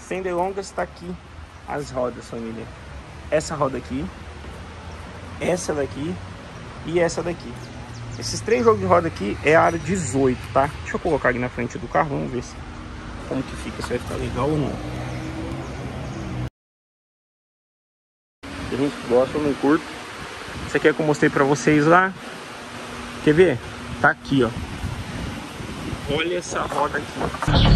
Sem delongas, tá aqui as rodas, família. Essa roda aqui, essa daqui e essa daqui. Esses três jogos de roda aqui é a aro 18, tá? Deixa eu colocar aqui na frente do carro, vamos ver como que fica, se vai ficar legal ou não. Tem gente que gosta, eu não curto. Isso aqui é que eu mostrei pra vocês lá. Quer ver? Tá aqui, ó. Olha essa roda aqui.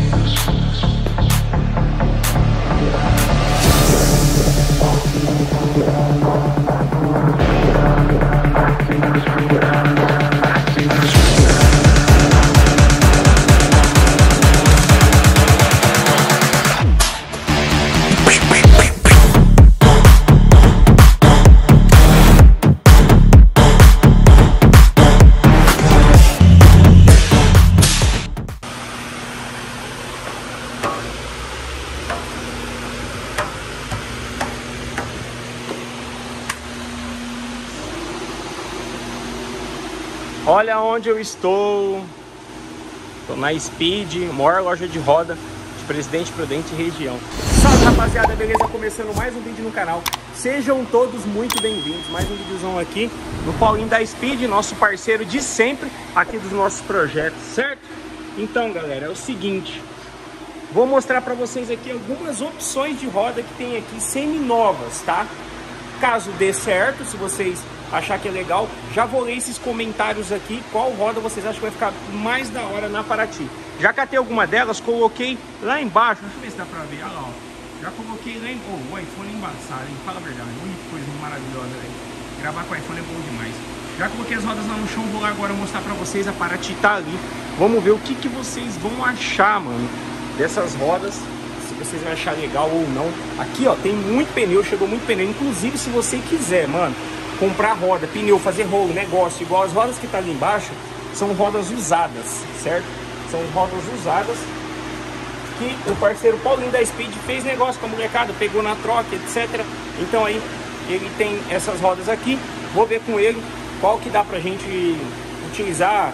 Olha onde eu estou. Estou na Speed, maior loja de roda de Presidente Prudente região. Salve, rapaziada, beleza? Começando mais um vídeo no canal. Sejam todos muito bem-vindos. Mais um videozão aqui no Paulinho da Speed, nosso parceiro de sempre aqui dos nossos projetos, certo? Então, galera, é o seguinte. Vou mostrar para vocês aqui algumas opções de roda que tem aqui semi-novas, tá? Caso dê certo, se vocês achar que é legal, já vou ler esses comentários aqui, qual roda vocês acham que vai ficar mais da hora na Paraty. Já catei alguma delas, coloquei lá embaixo, deixa eu ver se dá pra ver, olha lá, ó. Já coloquei lá em... Oh, o iPhone é embaçado, hein? Fala a verdade, única coisa maravilhosa, velho. Gravar com o iPhone é bom demais. Já coloquei as rodas lá no chão, vou lá agora mostrar pra vocês, a Paraty tá ali. Vamos ver o que que vocês vão achar, mano, dessas rodas. Se vocês vão achar legal ou não. Aqui, ó, tem muito pneu, chegou muito pneu. Inclusive, se você quiser, mano, comprar roda, pneu, fazer rolo, negócio, igual as rodas que tá ali embaixo, são rodas usadas, certo? São rodas usadas que o parceiro Paulinho da Speed fez negócio com a molecada, pegou na troca, etc. Então aí, ele tem essas rodas aqui. Vou ver com ele qual que dá pra gente utilizar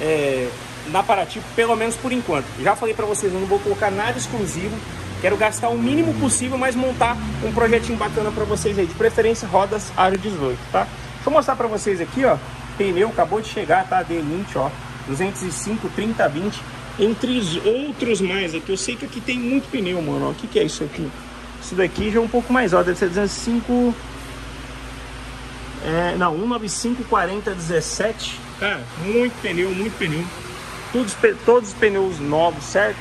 na Paraty, pelo menos por enquanto. Já falei pra vocês, eu não vou colocar nada exclusivo. Quero gastar o mínimo possível, mas montar um projetinho bacana pra vocês aí. De preferência, rodas aro 18, tá? Deixa eu mostrar pra vocês aqui, ó. Pneu acabou de chegar, tá? D20, ó. 205, 30, 20. Entre os outros mais aqui. Eu sei que aqui tem muito pneu, mano. Ó, o que que é isso aqui? Isso daqui já é um pouco mais, ó. Deve ser 205... não, 195, 40, 17. Cara, muito pneu, muito pneu. Todos os pneus novos, certo?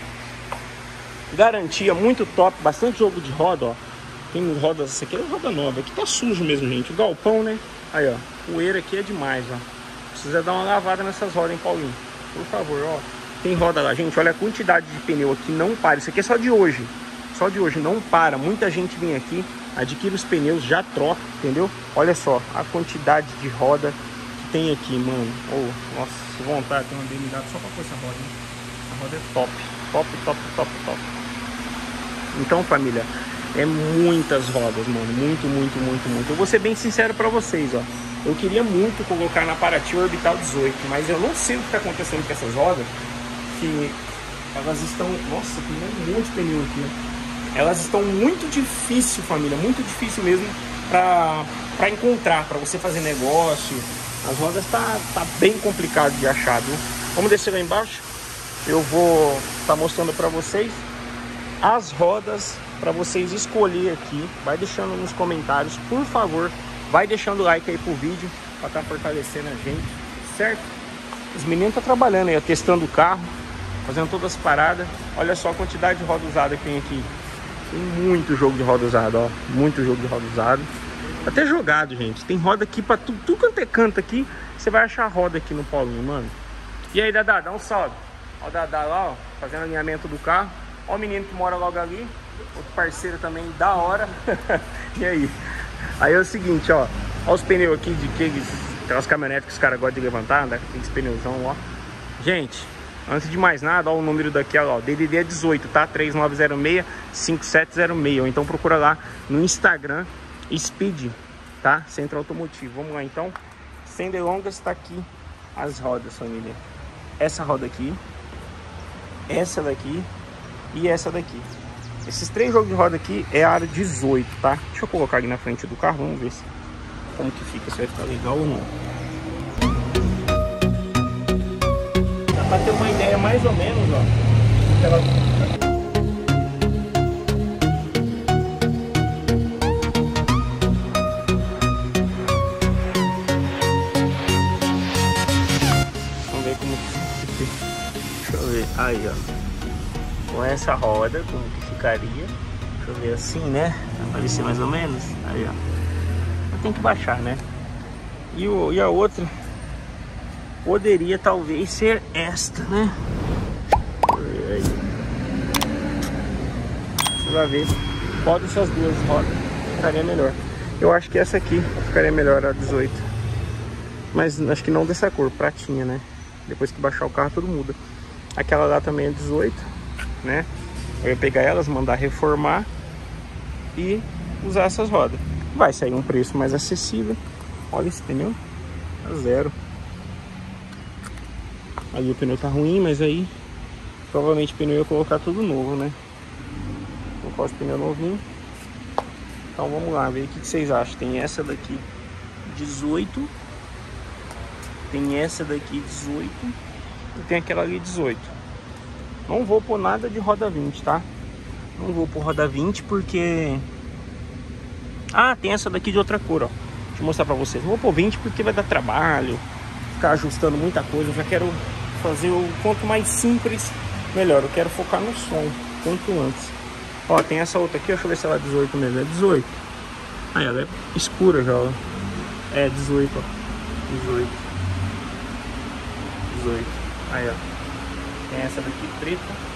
Garantia muito top, bastante jogo de roda, ó. Tem rodas, essa aqui é roda nova, aqui tá sujo mesmo, gente. O galpão, né? Aí, ó, poeira aqui é demais, ó. Precisa dar uma lavada nessas rodas, hein, Paulinho? Por favor, ó. Tem roda lá, gente, olha a quantidade de pneu aqui, não para. Isso aqui é só de hoje. Só de hoje, não para. Muita gente vem aqui, adquire os pneus, já troca, entendeu? Olha só a quantidade de roda que tem aqui, mano. Oh, nossa, se vontade, tem uma BMW só pra pôr essa roda, hein? Essa roda é top. Top, top, top, top. Então, família, é muitas rodas, mano. Muito, muito, muito, muito. Eu vou ser bem sincero pra vocês, ó. Eu queria muito colocar na Paraty o Orbital 18, mas eu não sei o que tá acontecendo com essas rodas. Que elas estão... Nossa, tem um monte de pneu aqui, ó. Elas estão muito difícil, família. Muito difícil mesmo pra encontrar, pra você fazer negócio. As rodas tá bem complicado de achar, viu? Vamos descer lá embaixo. Eu vou estar mostrando pra vocês as rodas para vocês escolher aqui. Vai deixando nos comentários, por favor. Vai deixando o like aí pro vídeo para estar fortalecendo a gente, certo? Os meninos estão trabalhando aí, testando o carro, fazendo todas as paradas. Olha só a quantidade de roda usada que tem aqui. Tem muito jogo de roda usada, ó. Muito jogo de roda usada. Até jogado, gente. Tem roda aqui para tudo quanto é canto aqui. Você vai achar roda aqui no Paulinho, mano. E aí, Dadá, dá um salve. Ó o Dadá lá, ó, fazendo alinhamento do carro. Ó o menino que mora logo ali, outro parceiro também, da hora. E aí? Aí é o seguinte, ó. Ó os pneus aqui, aquelas caminhonetes que os caras gostam de levantar, né? Aqueles pneuzão, ó. Gente, antes de mais nada, ó o número daqui, ó. DDD é 18, tá? 3906-5706. Ou então procura lá no Instagram, Speed, tá? Centro Automotivo. Vamos lá, então. Sem delongas, tá aqui as rodas, família. Essa roda aqui, essa daqui e essa daqui. Esses 3 jogos de roda aqui é a aro 18, tá? Deixa eu colocar aqui na frente do carro, vamos ver como que fica, se vai ficar legal ou não. Dá pra ter uma ideia mais ou menos, ó. Vamos ver como que fica. Deixa eu ver. Aí, ó. Com essa roda, como que ficaria? Deixa eu ver assim, né? Vai aparecer mais ou menos. Aí, ó. Tem que baixar, né? E a outra poderia talvez ser esta, né? Você vai ver qual dessas duas rodas ficaria melhor. Eu acho que essa aqui ficaria melhor, a 18. Mas acho que não dessa cor, pratinha, né? Depois que baixar o carro tudo muda. Aquela lá também é 18, né? Eu ia pegar elas, mandar reformar e usar essas rodas. Vai sair um preço mais acessível. Olha esse pneu, tá 0. Ali o pneu tá ruim, mas aí provavelmente o pneu ia colocar tudo novo, né? Vou colocar os pneus novinhos. Então vamos lá, ver o que vocês acham. Tem essa daqui 18, tem essa daqui 18 e tem aquela ali 18. Não vou pôr nada de roda 20, tá? Não vou pôr roda 20 porque... Ah, tem essa daqui de outra cor, ó. Deixa eu mostrar pra vocês. Não vou pôr 20 porque vai dar trabalho, ficar ajustando muita coisa. Eu já quero fazer o quanto mais simples, melhor. Eu quero focar no som, quanto antes. Ó, tem essa outra aqui, deixa eu ver se ela é 18 mesmo. É 18. Aí ela é escura já, ó. É 18, ó. 18. 18. Aí, ó. Tem essa daqui preta.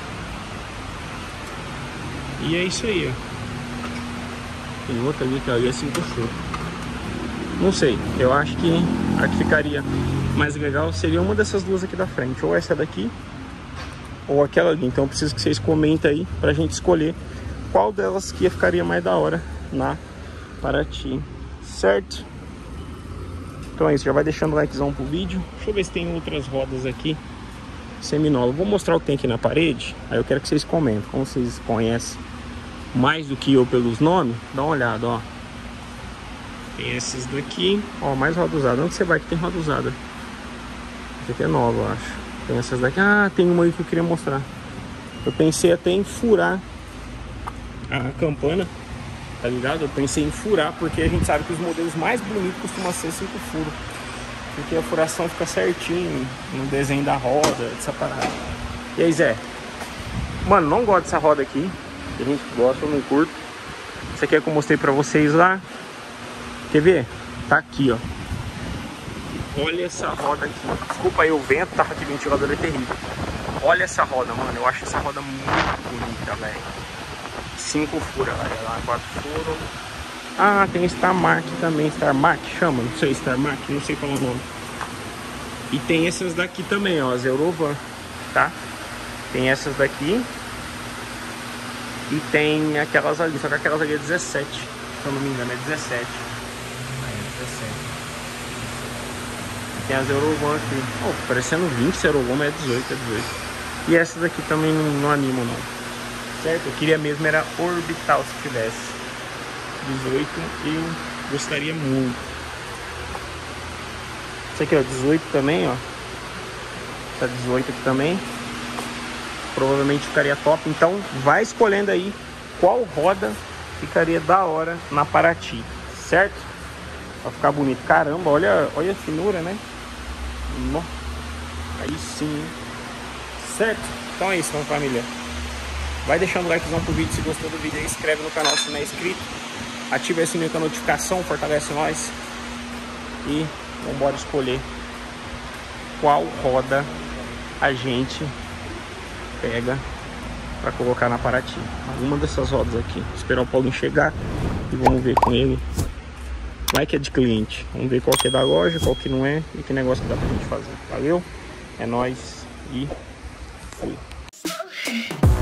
E é isso aí, ó. Tem outra ali que ali assim puxou. Não sei, eu acho que a que ficaria mais legal seria uma dessas duas aqui da frente. Ou essa daqui, ou aquela ali. Então eu preciso que vocês comentem aí pra gente escolher qual delas que ficaria mais da hora na Paraty, certo? Então é isso, já vai deixando o likezão pro vídeo. Deixa eu ver se tem outras rodas aqui seminova. Vou mostrar o que tem aqui na parede. Aí eu quero que vocês comentem. Como vocês conhecem mais do que eu pelos nomes, dá uma olhada, ó. Tem esses daqui, ó, mais roda usada. Onde você vai que tem roda usada? Essa aqui é nova, eu acho. Tem essas daqui. Ah, tem uma aí que eu queria mostrar. Eu pensei até em furar a campana, tá ligado? Eu pensei em furar, porque a gente sabe que os modelos mais bonitos costumam ser 5 furos. Porque a furação fica certinho no desenho da roda, dessa parada. E aí, Zé? Mano, não gosto dessa roda aqui. Tem gente que gosta, eu não curto. Isso aqui é que eu mostrei pra vocês lá. Quer ver? Tá aqui, ó. Olha essa roda aqui. Desculpa aí o vento, tá aqui, o ventilador é terrível. Olha essa roda, mano. Eu acho essa roda muito bonita, velho. 5 furos, olha lá, 4 furos. Ah, tem Star Mark também. Star Mark chama? Não sei, Star Mark, não sei qual é o nome. E tem essas daqui também, ó, as Eurovan, tá? Tem essas daqui. E tem aquelas ali, só que aquelas ali é 17. Se eu não me engano, é 17. Aí é 17. E tem as Eurovan aqui. Oh, parecendo 20, se Eurovan, mas é 18, é 18. E essas aqui também não animam, não. Certo? Eu queria mesmo era orbital se tivesse. 18 eu gostaria muito. Esse aqui, ó, 18 também, ó. Tá 18 aqui também. Provavelmente ficaria top. Então vai escolhendo aí qual roda ficaria da hora na Paraty, certo? Vai ficar bonito. Caramba, olha a finura, né? Aí sim. Certo? Então é isso, minha família. Vai deixando o likezão pro vídeo se gostou do vídeo aí. Inscreve no canal se não é inscrito. Ativa esse sininho com a notificação, fortalece nós. E vamos embora escolher qual roda a gente pega para colocar na Paraty. Alguma dessas rodas aqui. Esperar o Paulinho chegar e vamos ver com ele. Vai que é de cliente. Vamos ver qual que é da loja, qual que não é e que negócio que dá pra gente fazer. Valeu? É nóis e fui.